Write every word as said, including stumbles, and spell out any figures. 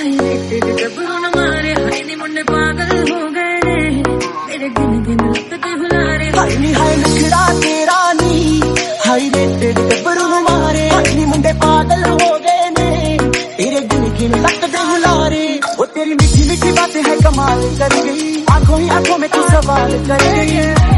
Highlighted गबरू न मारे हाय नी मुन्ने पागल हो गए ने मेरे गिन गिन लगते हुलारे हाय नी हाय नखरा तेरा नी हाईलाइटेड गबरू न मारे हाय नी मुंडे पागल हो गए ने तेरे गिन गिन लगते हुलारे। वो तेरी मीठी मीठी बातें है कमाल कर गई, आंखों ही आंखों में तू सवाल कर गई।